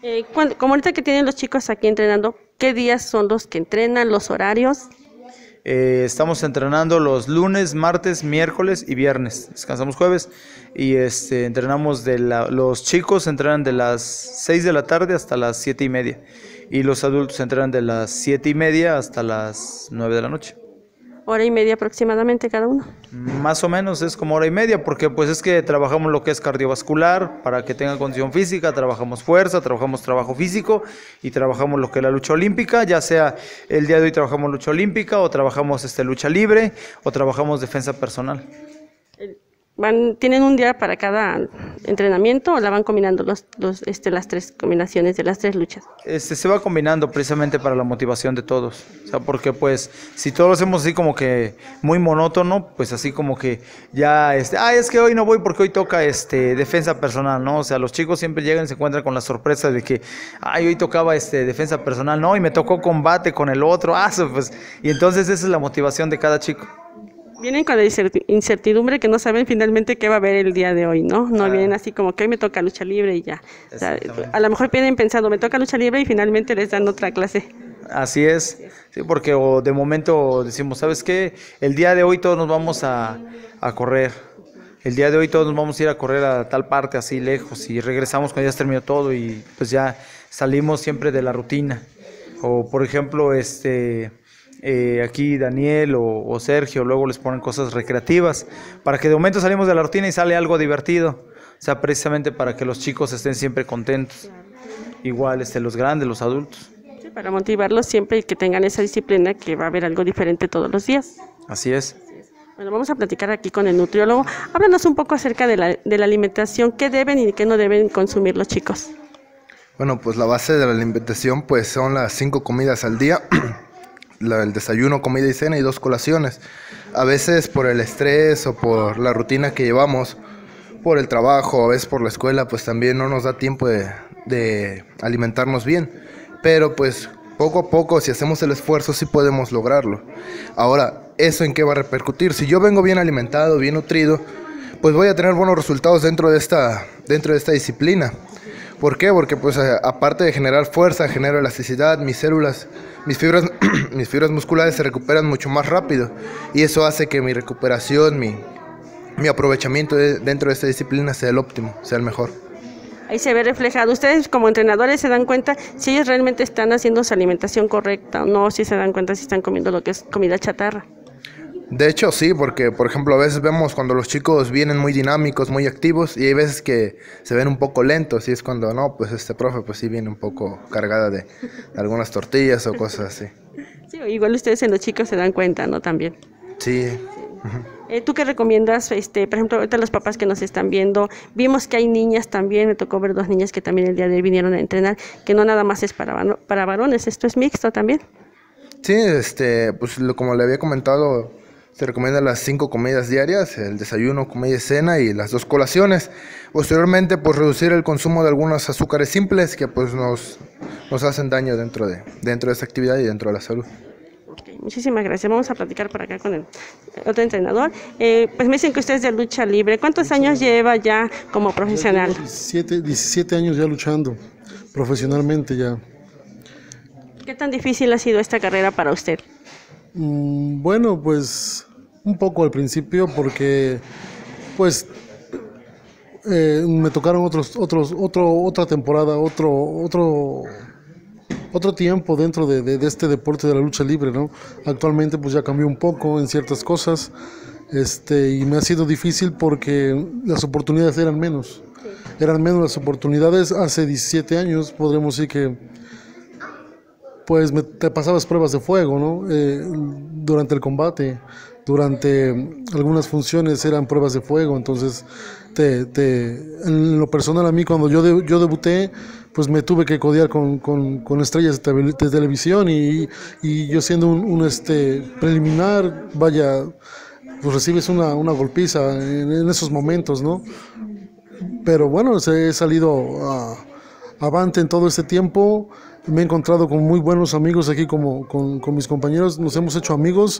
Como ahorita que tienen los chicos aquí entrenando, ¿qué días son los que entrenan, los horarios? Estamos entrenando los lunes, martes, miércoles y viernes. Descansamos jueves y entrenamos los chicos entrenan de las 6 de la tarde hasta las 7:30 y los adultos entrenan de las 7:30 hasta las 9 de la noche. Hora y media aproximadamente cada uno. Más o menos es como hora y media, porque pues es que trabajamos lo que es cardiovascular para que tengan condición física, trabajamos fuerza, trabajamos trabajo físico y trabajamos lo que es la lucha olímpica, ya sea el día de hoy trabajamos lucha olímpica o trabajamos lucha libre o trabajamos defensa personal. ¿Tienen un día para cada entrenamiento o la van combinando las tres combinaciones de las tres luchas? Se va combinando precisamente para la motivación de todos, o sea, porque pues si todos lo hacemos así como que muy monótono, pues así como que ya, es que hoy no voy porque hoy toca defensa personal, ¿no? O sea, los chicos siempre llegan y se encuentran con la sorpresa de que, hoy tocaba defensa personal, no, y me tocó combate con el otro, pues, y entonces esa es la motivación de cada chico. Vienen con la incertidumbre que no saben finalmente qué va a haber el día de hoy, ¿no? No vienen así como que hoy me toca lucha libre y ya. O sea, a lo mejor vienen pensando, me toca lucha libre y finalmente les dan otra clase. Así es, sí, porque de momento decimos, ¿sabes qué? El día de hoy todos nos vamos a correr. El día de hoy todos nos vamos a ir a correr a tal parte así lejos y regresamos cuando ya se terminó todo y pues ya salimos siempre de la rutina. O por ejemplo, aquí Daniel o Sergio luego les ponen cosas recreativas para que de momento salimos de la rutina y sale algo divertido, o sea, precisamente para que los chicos estén siempre contentos, igual los grandes, los adultos. Sí, para motivarlos siempre y que tengan esa disciplina que va a haber algo diferente todos los días. Así es. Bueno, vamos a platicar aquí con el nutriólogo. Háblanos un poco acerca de la alimentación, qué deben y qué no deben consumir los chicos. Bueno, pues la base de la alimentación pues son las 5 comidas al día. El desayuno, comida y cena y 2 colaciones. A veces por el estrés o por la rutina que llevamos, por el trabajo, a veces por la escuela, pues también no nos da tiempo de alimentarnos bien. Pero pues poco a poco, si hacemos el esfuerzo, sí podemos lograrlo. Ahora, ¿eso en qué va a repercutir? Si yo vengo bien alimentado, bien nutrido, pues voy a tener buenos resultados dentro de esta disciplina. ¿Por qué? Porque pues aparte de generar fuerza, genero elasticidad, mis fibras musculares se recuperan mucho más rápido y eso hace que mi recuperación, mi aprovechamiento dentro de esta disciplina sea el óptimo, sea el mejor. Ahí se ve reflejado. Ustedes como entrenadores se dan cuenta si ellos realmente están haciendo su alimentación correcta o no, si se dan cuenta si están comiendo lo que es comida chatarra. De hecho sí, porque por ejemplo a veces vemos cuando los chicos vienen muy dinámicos, muy activos y hay veces que se ven un poco lentos y es cuando no, pues profe pues sí viene un poco cargada de algunas tortillas o cosas así. Sí, igual ustedes en los chicos se dan cuenta, ¿no? También. Sí. ¿Tú qué recomiendas? Por ejemplo, ahorita los papás que nos están viendo, vimos que hay niñas también, me tocó ver 2 niñas que también el día de hoy vinieron a entrenar, que no nada más es para varones, esto es mixto también. Sí, pues como le había comentado, se recomiendan las 5 comidas diarias, el desayuno, comida y cena y las 2 colaciones. Posteriormente, pues reducir el consumo de algunos azúcares simples que pues nos hacen daño dentro de esta actividad y dentro de la salud. Okay, muchísimas gracias. Vamos a platicar por acá con el otro entrenador. Pues me dicen que usted es de lucha libre. ¿Cuántos años lleva ya como profesional? Ya llevo 17 años ya luchando profesionalmente ya. ¿Qué tan difícil ha sido esta carrera para usted? Bueno, pues un poco al principio porque pues me tocaron otra temporada, otro tiempo dentro de este deporte de la lucha libre, ¿no? Actualmente pues ya cambió un poco en ciertas cosas, y me ha sido difícil porque las oportunidades eran menos. Eran menos las oportunidades hace 17 años, podremos decir que pues te pasabas pruebas de fuego, ¿no? Durante el combate, durante algunas funciones eran pruebas de fuego, entonces en lo personal a mí cuando yo debuté, pues me tuve que codear con estrellas de televisión y yo siendo un preliminar, vaya, pues recibes una golpiza en esos momentos, ¿no? Pero bueno, he salido avante en todo este tiempo. Me he encontrado con muy buenos amigos aquí con mis compañeros, nos hemos hecho amigos.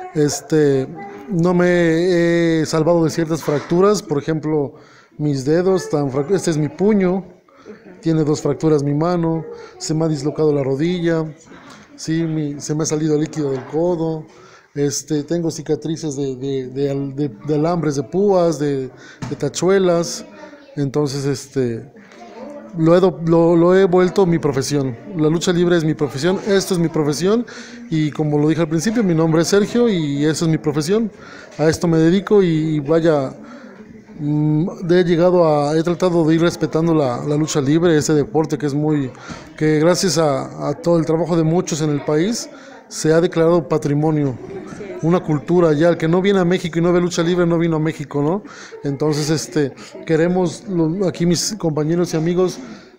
No me he salvado de ciertas fracturas, por ejemplo, mis dedos, este es mi puño, tiene 2 fracturas mi mano, se me ha dislocado la rodilla, sí, se me ha salido líquido del codo, tengo cicatrices de alambres de púas, de tachuelas, entonces lo he vuelto mi profesión. La lucha libre es mi profesión, esto es mi profesión y como lo dije al principio, mi nombre es Sergio y eso es mi profesión. A esto me dedico y vaya, he tratado de ir respetando la lucha libre, ese deporte que gracias a todo el trabajo de muchos en el país se ha declarado patrimonio, una cultura ya. El que no viene a México y no ve lucha libre no vino a México, ¿no? Entonces, queremos aquí mis compañeros y amigos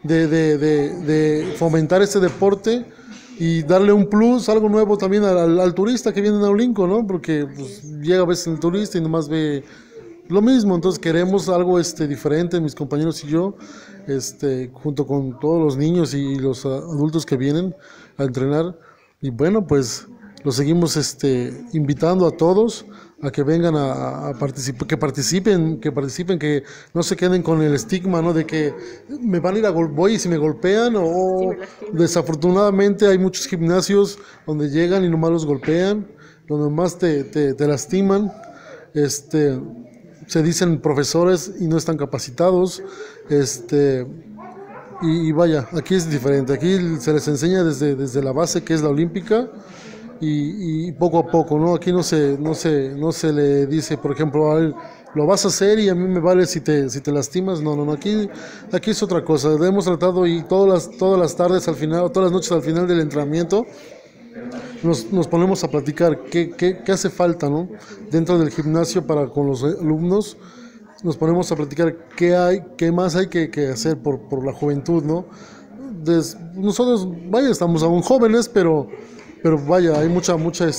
de fomentar este deporte y darle un plus, algo nuevo también al turista que viene a Olinco, ¿no? Porque pues, llega a veces el turista y nomás ve lo mismo, entonces queremos algo diferente, mis compañeros y yo, junto con todos los niños y los adultos que vienen a entrenar. Y bueno, pues los seguimos invitando a todos a que vengan a participar, que participen, que no se queden con el estigma, ¿no? De que me van a ir voy y si me golpean o desafortunadamente hay muchos gimnasios donde llegan y nomás los golpean, donde más te lastiman, se dicen profesores y no están capacitados, y vaya, aquí es diferente, aquí se les enseña desde la base que es la olímpica y poco a poco, ¿no? Aquí no se le dice, por ejemplo, lo vas a hacer y a mí me vale si te lastimas, no, aquí es otra cosa. Hemos tratado y todas las tardes al final, todas las noches al final del entrenamiento, nos ponemos a platicar qué hace falta, ¿no? Dentro del gimnasio con los alumnos, nos ponemos a platicar qué más hay que hacer por la juventud, ¿no? Nosotros, vaya, estamos aún jóvenes, pero vaya, hay mucho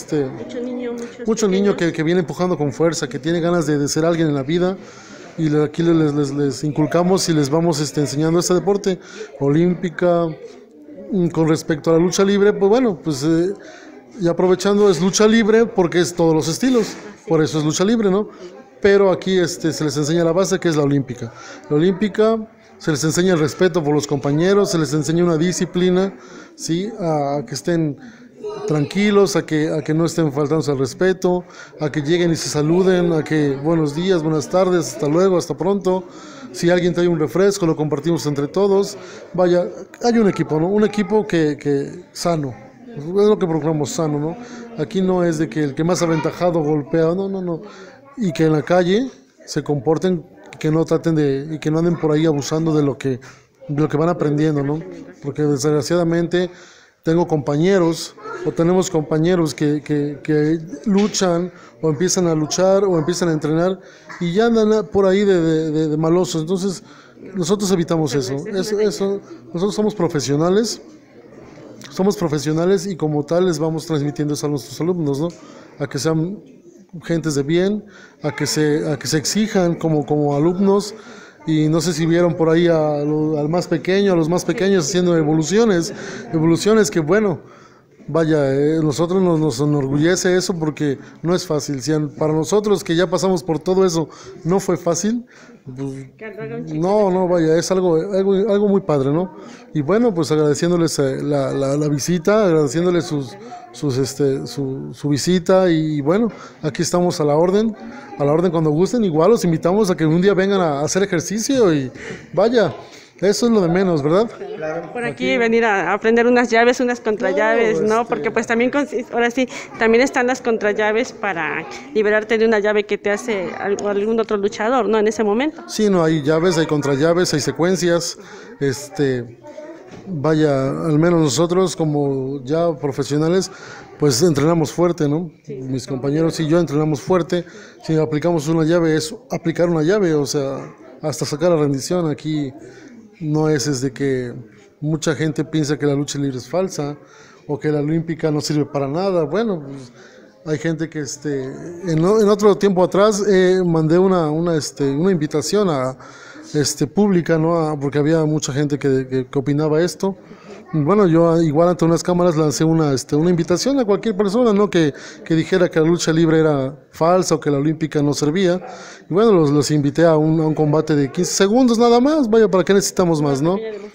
niño que viene empujando con fuerza, que tiene ganas de ser alguien en la vida, y aquí les inculcamos y les vamos enseñando este deporte olímpica. Con respecto a la lucha libre, pues bueno, y aprovechando, es lucha libre porque es todos los estilos, por eso es lucha libre, ¿no? Pero aquí se les enseña la base que es la olímpica. La olímpica se les enseña el respeto por los compañeros, se les enseña una disciplina, ¿sí? A que estén tranquilos, a que no estén faltándose al respeto, a que lleguen y se saluden, a que buenos días, buenas tardes, hasta luego, hasta pronto. Si alguien trae un refresco, lo compartimos entre todos. Vaya, hay un equipo, ¿no? Un equipo que sano. Es lo que procuramos, sano, ¿no? Aquí no es de que el que más aventajado golpea, no. Y que en la calle se comporten, que no traten y que no anden por ahí abusando de lo que van aprendiendo, ¿no? Porque desgraciadamente tenemos compañeros que luchan o empiezan a luchar o empiezan a entrenar y ya andan por ahí de malosos. Entonces nosotros evitamos eso. Nosotros somos profesionales y como tal les vamos transmitiendo eso a nuestros alumnos, ¿no? A que sean gentes de bien, a que se exijan como alumnos. Y no sé si vieron por ahí a los más pequeños haciendo evoluciones que bueno, vaya, nosotros nos enorgullece eso porque no es fácil. Si para nosotros que ya pasamos por todo eso no fue fácil, pues, no, vaya, es algo muy padre, ¿no? Y bueno, pues agradeciéndoles la visita, agradeciéndoles su visita y bueno, aquí estamos a la orden cuando gusten. Igual los invitamos a que un día vengan a hacer ejercicio y vaya, eso es lo de menos, ¿verdad? Por aquí venir a aprender unas llaves, unas contrallaves, ¿no? Porque pues también, ahora sí, también están las contrallaves para liberarte de una llave que te hace algún otro luchador, ¿no? En ese momento. Sí, no, hay llaves, hay contrallaves, hay secuencias, vaya, al menos nosotros como ya profesionales, pues entrenamos fuerte, ¿no? Sí, mis compañeros y yo entrenamos fuerte. Si aplicamos una llave, es aplicar una llave, o sea, hasta sacar la rendición. Aquí no es de que mucha gente piensa que la lucha libre es falsa o que la olímpica no sirve para nada. Bueno, pues hay gente que en otro tiempo atrás mandé una invitación pública, ¿no? Porque había mucha gente que opinaba esto. Bueno, yo igual ante unas cámaras lancé una invitación a cualquier persona, ¿no? Que dijera que la lucha libre era falsa o que la olímpica no servía. Y bueno, los invité a un combate de 15 segundos nada más. Vaya, ¿para qué necesitamos más, no?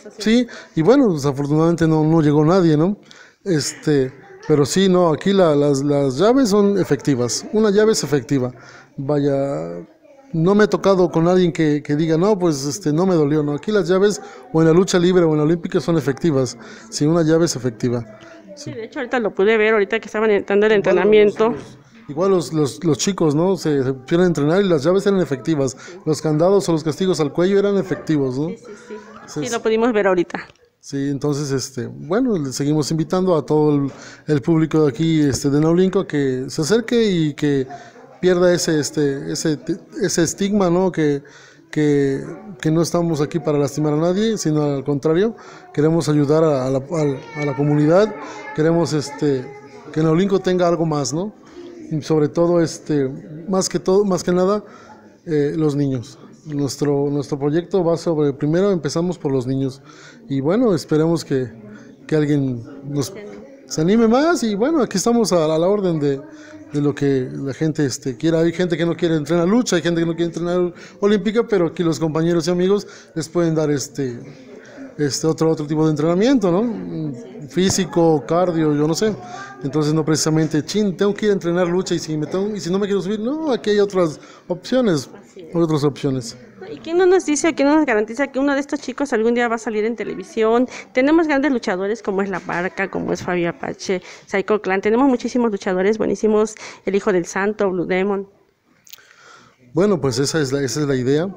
Sí, y bueno, desafortunadamente no llegó nadie, ¿no? Pero sí, no, aquí las llaves son efectivas, una llave es efectiva. Vaya, no me he tocado con alguien que diga, no, pues no me dolió, no, aquí las llaves o en la lucha libre o en la olímpica son efectivas, sí, una llave es efectiva. Sí, de hecho ahorita lo pude ver, ahorita que estaban entrando el entrenamiento. Igual los chicos, ¿no? Se pusieron a entrenar y las llaves eran efectivas, los candados o los castigos al cuello eran efectivos, ¿no? Sí, lo pudimos ver ahorita. Sí, entonces, bueno, le seguimos invitando a todo el público de aquí, de Naulinco, a que se acerque y que pierda ese estigma, ¿no? Que no estamos aquí para lastimar a nadie, sino al contrario, queremos ayudar a la comunidad, queremos, que Naulinco tenga algo más, ¿no? Y sobre todo, más que nada, los niños. Nuestro proyecto va sobre, primero empezamos por los niños y bueno, esperemos que alguien se anime más y bueno, aquí estamos a la orden de lo que la gente quiera. Hay gente que no quiere entrenar lucha, hay gente que no quiere entrenar olímpica, pero aquí los compañeros y amigos les pueden dar otro tipo de entrenamiento, ¿no? Físico, cardio, yo no sé. Entonces no precisamente, tengo que ir a entrenar lucha y si no me quiero subir, no, aquí hay otras opciones. ¿Y quién no nos dice, quién no nos garantiza que uno de estos chicos algún día va a salir en televisión? Tenemos grandes luchadores como es La Barca, como es Fabio Apache, Psycho Clan, tenemos muchísimos luchadores buenísimos, el Hijo del Santo, Blue Demon. Bueno, pues esa es la idea.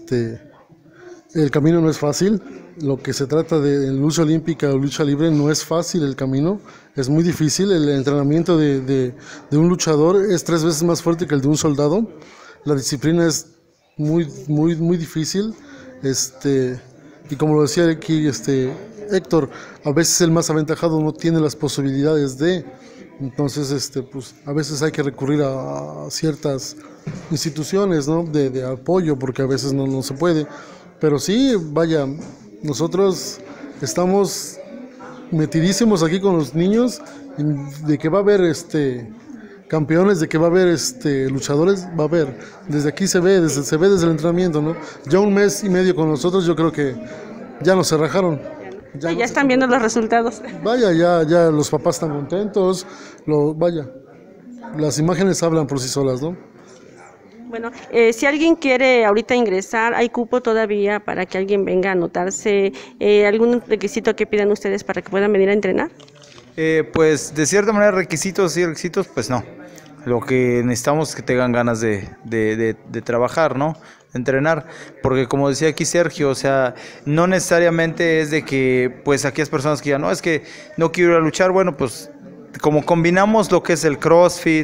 El camino no es fácil. Lo que se trata de lucha olímpica o lucha libre no es fácil el camino. Es muy difícil. El entrenamiento de un luchador es 3 veces más fuerte que el de un soldado. La disciplina es muy difícil. Y como lo decía aquí Héctor, a veces el más aventajado no tiene las posibilidades de. Entonces, pues a veces hay que recurrir a ciertas instituciones, ¿no? de apoyo, porque a veces no se puede. Pero sí, vaya, nosotros estamos metidísimos aquí con los niños, de que va a haber campeones, de que va a haber luchadores, va a haber. Desde aquí se ve desde el entrenamiento, ¿no? Ya 1 mes y medio con nosotros, yo creo que ya nos se rajaron. Ya están viendo los resultados. Vaya, ya los papás están contentos, las imágenes hablan por sí solas, ¿no? Bueno, si alguien quiere ahorita ingresar, ¿hay cupo todavía para que alguien venga a anotarse? ¿Algún requisito que pidan ustedes para que puedan venir a entrenar? Pues de cierta manera requisitos, pues no. Lo que necesitamos es que tengan ganas de trabajar, ¿no? Entrenar, porque como decía aquí Sergio, o sea, no necesariamente es de que pues aquellas personas que digan, no, es que no quiero ir a luchar, bueno, pues como combinamos lo que es el CrossFit,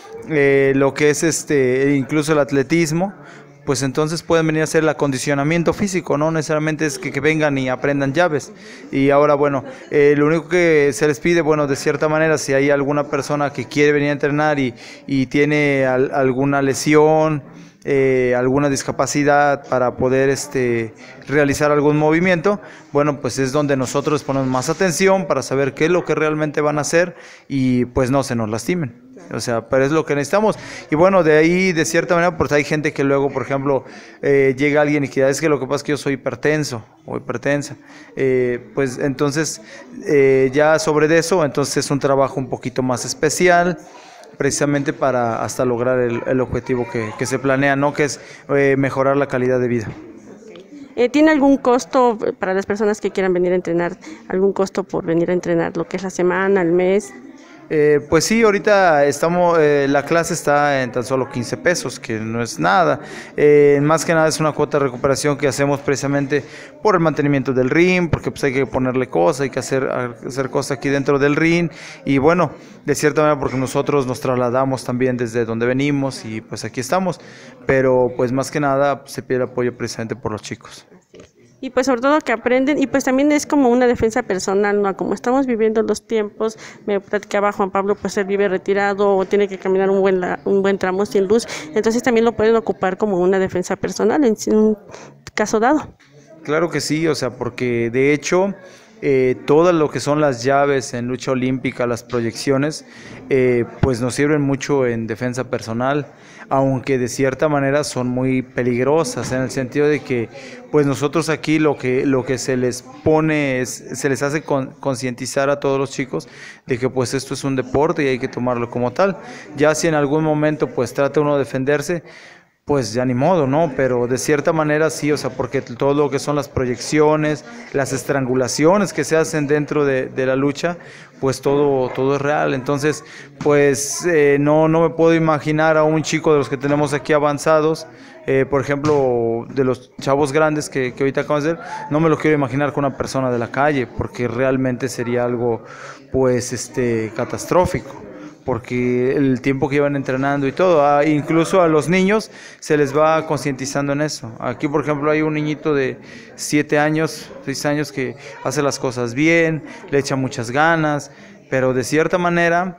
lo que es incluso el atletismo, pues entonces pueden venir a hacer el acondicionamiento físico, no necesariamente es que vengan y aprendan llaves. Y ahora, bueno, lo único que se les pide, bueno, de cierta manera, si hay alguna persona que quiere venir a entrenar y tiene alguna lesión, alguna discapacidad para poder realizar algún movimiento, bueno, pues es donde nosotros ponemos más atención para saber qué es lo que realmente van a hacer y pues no se nos lastimen. O sea, pero es lo que necesitamos. Y bueno, de ahí, de cierta manera, pues hay gente que luego, por ejemplo, llega alguien y que es que lo que pasa es que yo soy hipertenso o hipertensa. Pues entonces, ya sobre eso, entonces es un trabajo un poquito más especial, precisamente para hasta lograr el objetivo que se planea, ¿no? Que es mejorar la calidad de vida. ¿Tiene algún costo para las personas que quieran venir a entrenar? ¿Algún costo por venir a entrenar? ¿Lo que es la semana, el mes? Pues sí, ahorita la clase está en tan solo 15 pesos, que no es nada. Más que nada es una cuota de recuperación que hacemos precisamente por el mantenimiento del ring, porque pues hay que ponerle cosas, hay que hacer cosas aquí dentro del ring. Y bueno, de cierta manera porque nosotros nos trasladamos también desde donde venimos y pues aquí estamos. Pero pues más que nada se pide el apoyo precisamente por los chicos. Y pues sobre todo que aprenden, y pues también es como una defensa personal, ¿no? Como estamos viviendo los tiempos, me platicaba Juan Pablo, pues él vive retirado o tiene que caminar un buen tramo sin luz, entonces también lo pueden ocupar como una defensa personal en un caso dado. Claro que sí, o sea, porque de hecho todo lo que son las llaves en lucha olímpica, las proyecciones, pues nos sirven mucho en defensa personal, aunque de cierta manera son muy peligrosas, en el sentido de que pues nosotros aquí lo que se les pone se les hace concientizar a todos los chicos de que pues esto es un deporte y hay que tomarlo como tal. Ya si en algún momento pues trata uno de defenderse, pues ya ni modo, ¿no? Pero de cierta manera sí, o sea, porque todo lo que son las proyecciones, las estrangulaciones que se hacen dentro de la lucha, pues todo es real. Entonces, pues no me puedo imaginar a un chico de los que tenemos aquí avanzados, por ejemplo, de los chavos grandes que ahorita acabamos de ver, no me lo quiero imaginar con una persona de la calle, porque realmente sería algo, pues, catastrófico, porque el tiempo que llevan entrenando y todo, incluso a los niños se les va concientizando en eso. Aquí, por ejemplo, hay un niñito de 7 años, 6 años que hace las cosas bien, le echa muchas ganas, pero de cierta manera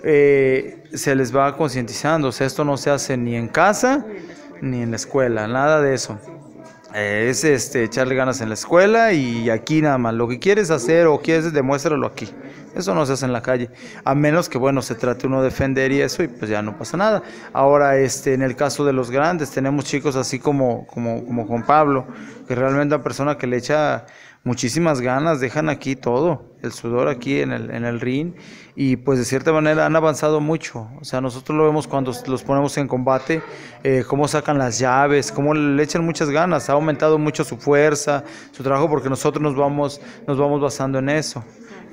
se les va concientizando. O sea, esto no se hace ni en casa ni en la escuela, nada de eso. Es echarle ganas en la escuela y aquí nada más. Lo que quieres hacer o quieres, demuéstralo aquí. Eso no se hace en la calle, a menos que, bueno, se trate uno de defender y eso, y pues ya no pasa nada. Ahora, en el caso de los grandes, tenemos chicos así como Juan Pablo, que realmente es una persona que le echa muchísimas ganas, dejan aquí todo, el sudor aquí en el ring, y pues de cierta manera han avanzado mucho. O sea, nosotros lo vemos cuando los ponemos en combate, cómo sacan las llaves, cómo le echan muchas ganas, ha aumentado mucho su fuerza, su trabajo, porque nosotros nos vamos basando en eso,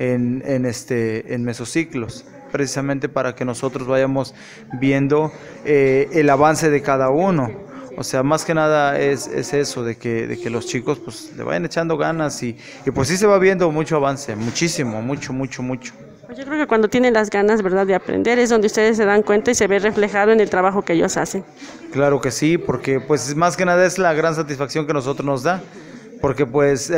en mesociclos, precisamente para que nosotros vayamos viendo el avance de cada uno. O sea, más que nada es eso, de que los chicos pues le vayan echando ganas y pues sí se va viendo mucho avance, muchísimo, mucho. Pues yo creo que cuando tienen las ganas, ¿verdad?, de aprender, es donde ustedes se dan cuenta y se ve reflejado en el trabajo que ellos hacen. Claro que sí, porque pues más que nada es la gran satisfacción que nosotros nos da, porque pues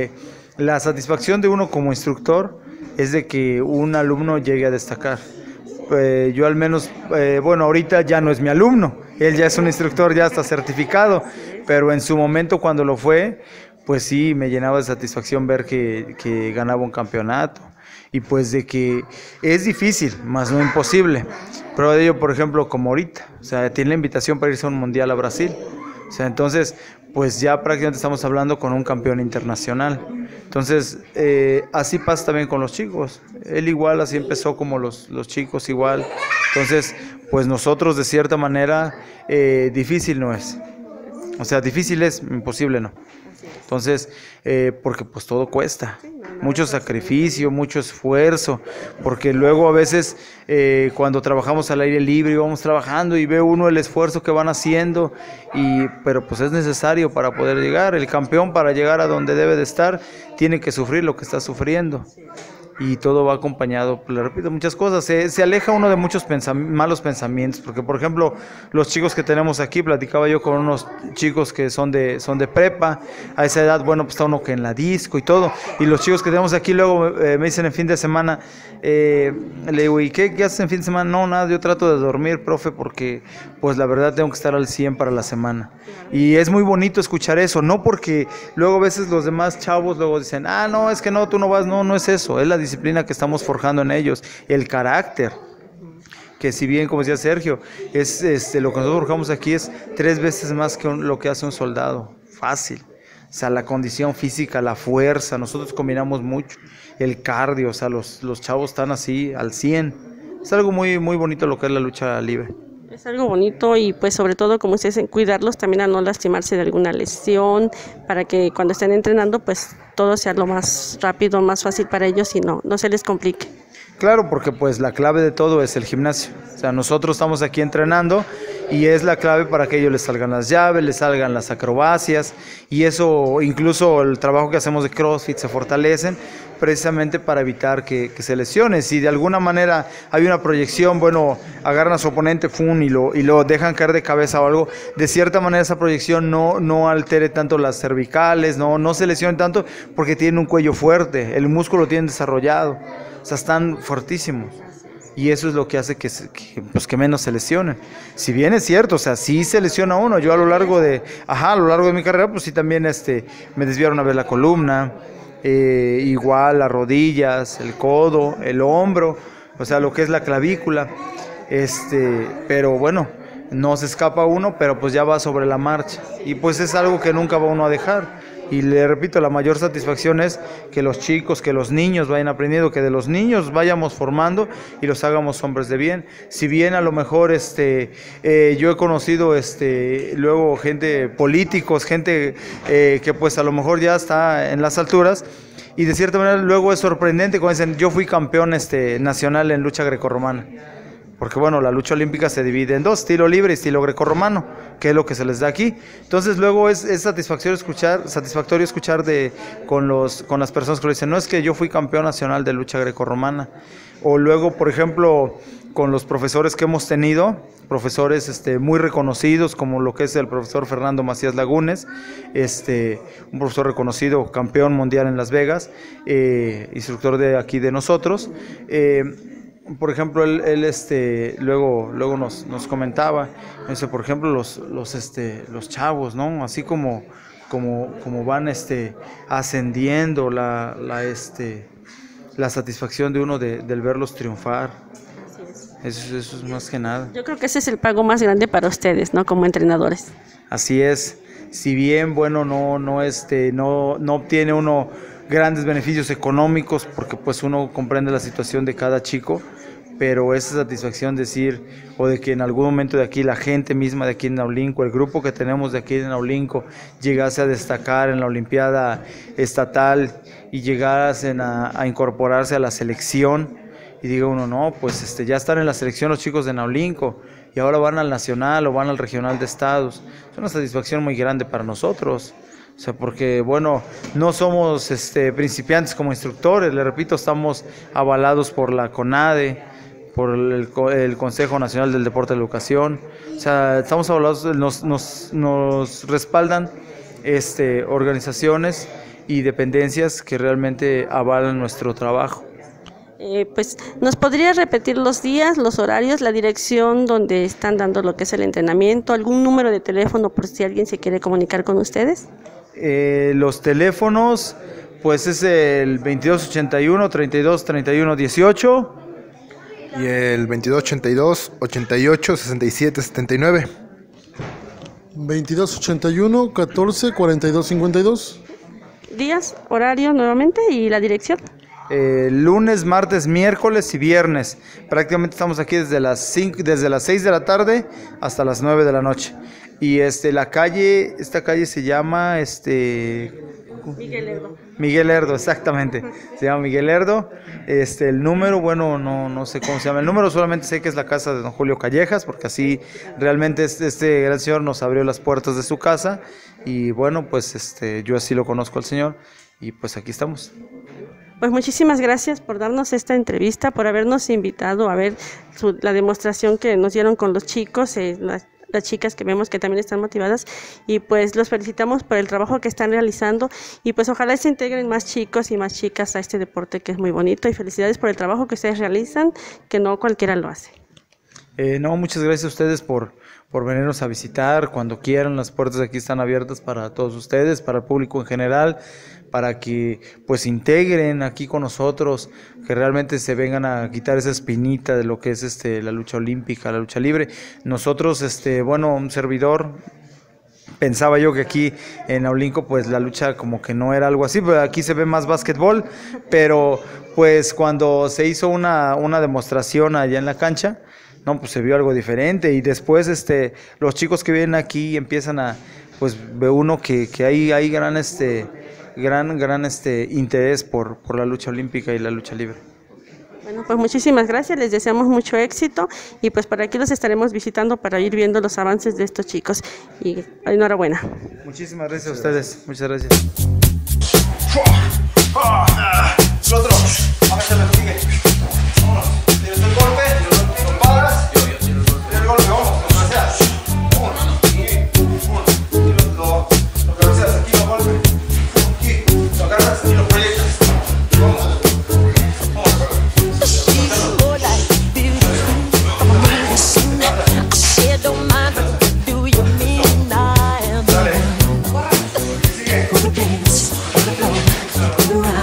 la satisfacción de uno como instructor es de que un alumno llegue a destacar. Yo al menos, bueno, ahorita ya no es mi alumno, él ya es un instructor, ya está certificado, pero en su momento cuando lo fue, pues sí, me llenaba de satisfacción ver que ganaba un campeonato, y pues de que es difícil, más no imposible. Prueba de ello, por ejemplo, como ahorita, o sea, tiene la invitación para irse a un mundial a Brasil, o sea, entonces, pues ya prácticamente estamos hablando con un campeón internacional. Entonces, así pasa también con los chicos. Él igual, así empezó como los chicos igual. Entonces, pues nosotros de cierta manera, difícil no es. O sea, difícil es, imposible no. Entonces, porque pues todo cuesta, mucho sacrificio, mucho esfuerzo, porque luego a veces cuando trabajamos al aire libre vamos trabajando y ve uno el esfuerzo que van haciendo, pero pues es necesario para poder llegar. El campeón, para llegar a donde debe de estar, tiene que sufrir lo que está sufriendo. Y todo va acompañado, le repito, muchas cosas. Se aleja uno de muchos malos pensamientos, porque por ejemplo, los chicos que tenemos aquí, platicaba yo con unos chicos que son de prepa, a esa edad, bueno, pues está uno que en la disco y todo, y los chicos que tenemos aquí luego me dicen en fin de semana, le digo, ¿y qué haces en fin de semana? No, nada, yo trato de dormir, profe, porque pues la verdad tengo que estar al 100 para la semana. Y es muy bonito escuchar eso, no porque luego a veces los demás chavos luego dicen, no, es que no, tú no vas, no es eso, es la disciplina que estamos forjando en ellos, el carácter, que si bien, como decía Sergio, es lo que nosotros forjamos aquí es 3 veces más que lo que hace un soldado, fácil. O sea, la condición física, la fuerza, nosotros combinamos mucho, el cardio, o sea, los chavos están así al 100. Es algo muy, muy bonito lo que es la lucha libre. Es algo bonito y pues sobre todo, como ustedes dicen, cuidarlos también a no lastimarse de alguna lesión, para que cuando estén entrenando pues todo sea lo más rápido, más fácil para ellos y no se les complique. Claro, porque pues la clave de todo es el gimnasio. O sea, nosotros estamos aquí entrenando y es la clave para que ellos les salgan las llaves, les salgan las acrobacias, y eso, incluso el trabajo que hacemos de CrossFit, se fortalecen precisamente para evitar que se lesionen. Si de alguna manera hay una proyección, bueno, agarran a su oponente y lo dejan caer de cabeza o algo, de cierta manera esa proyección no altere tanto las cervicales, no se lesionen tanto, porque tienen un cuello fuerte, el músculo tienen desarrollado, o sea, están fuertísimos. Y eso es lo que hace que menos se lesionen. Si bien es cierto, o sea, sí se lesiona uno. Yo a lo largo de mi carrera, pues sí también me desviaron una vez la columna, igual las rodillas, el codo, el hombro, o sea, lo que es la clavícula, pero bueno, no se escapa uno, pero pues ya va sobre la marcha, y pues es algo que nunca va uno a dejar. Y le repito, la mayor satisfacción es que los chicos, que los niños vayan aprendiendo, que de los niños vayamos formando y los hagamos hombres de bien. Si bien a lo mejor yo he conocido luego gente, políticos, gente que pues a lo mejor ya está en las alturas, y de cierta manera luego es sorprendente cuando dicen, yo fui campeón nacional en lucha grecorromana. Porque bueno, la lucha olímpica se divide en dos, estilo libre y estilo grecorromano, que es lo que se les da aquí. Entonces luego es satisfactorio escuchar con las personas que lo dicen, no es que yo fui campeón nacional de lucha grecorromana. O luego, por ejemplo, con los profesores que hemos tenido, profesores muy reconocidos, como lo que es el profesor Fernando Macías Lagunes, un profesor reconocido, campeón mundial en Las Vegas, instructor de aquí de nosotros. Por ejemplo, él luego nos comentaba, por ejemplo, los chavos, ¿no? Así como van ascendiendo la satisfacción de uno del verlos triunfar. Eso es más que nada. Yo creo que ese es el pago más grande para ustedes, ¿no? Como entrenadores. Así es. Si bien, bueno, no obtiene uno grandes beneficios económicos, porque pues uno comprende la situación de cada chico, pero esa satisfacción de decir, o de que en algún momento de aquí la gente misma de aquí en Naulinco, el grupo que tenemos de aquí en Naulinco, llegase a destacar en la Olimpiada Estatal y llegasen a incorporarse a la selección, y diga uno, no, pues ya están en la selección los chicos de Naulinco, y ahora van al nacional o van al regional de estados. Es una satisfacción muy grande para nosotros. O sea, porque, bueno, no somos principiantes como instructores, le repito, estamos avalados por la CONADE, por el Consejo Nacional del Deporte y la Educación. O sea, estamos avalados, nos respaldan organizaciones y dependencias que realmente avalan nuestro trabajo. Pues, ¿nos podría repetir los días, los horarios, la dirección donde están dando lo que es el entrenamiento, algún número de teléfono por si alguien se quiere comunicar con ustedes? Los teléfonos, pues es el 2281-3231-18 y el 2282-88-67-79. 2281-14-42-52. Días, horario nuevamente y la dirección. Lunes, martes, miércoles y viernes. Prácticamente estamos aquí desde las 6 de la tarde hasta las 9 de la noche. Y esta calle se llama Miguel Lerdo, exactamente. Se llama Miguel Lerdo. El número, bueno, no sé cómo se llama el número, solamente sé que es la casa de don Julio Callejas, porque así realmente este gran señor nos abrió las puertas de su casa. Y bueno, pues yo así lo conozco al señor. Y pues aquí estamos. Pues muchísimas gracias por darnos esta entrevista, por habernos invitado a ver la demostración que nos dieron con los chicos, las chicas que vemos que también están motivadas, y pues los felicitamos por el trabajo que están realizando, y pues ojalá se integren más chicos y más chicas a este deporte que es muy bonito, y felicidades por el trabajo que ustedes realizan, que no cualquiera lo hace. Muchas gracias a ustedes por venirnos a visitar. Cuando quieran, las puertas aquí están abiertas para todos ustedes, para el público en general, para que pues integren aquí con nosotros, que realmente se vengan a quitar esa espinita de lo que es la lucha olímpica, la lucha libre. Nosotros, bueno, un servidor, pensaba yo que aquí en Naulinco pues la lucha como que no era algo así, pero aquí se ve más básquetbol, pero pues cuando se hizo una demostración allá en la cancha, no, pues se vio algo diferente, y después los chicos que vienen aquí empiezan a, pues ve uno que hay gran interés por la lucha olímpica y la lucha libre. Bueno, pues muchísimas gracias, les deseamos mucho éxito, y pues por aquí los estaremos visitando para ir viendo los avances de estos chicos, y enhorabuena. Muchísimas gracias a ustedes, muchas gracias. Nosotros, vamos a hacer sigue. Vámonos, tienes el golpe, lo paras, tienes el golpe, vamos, lo cabeceas. Uno, lo cabeceas, aquí lo golpe, aquí, lo agarras y lo proyectas. Vamos. Dale. Sigue.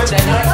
entrenar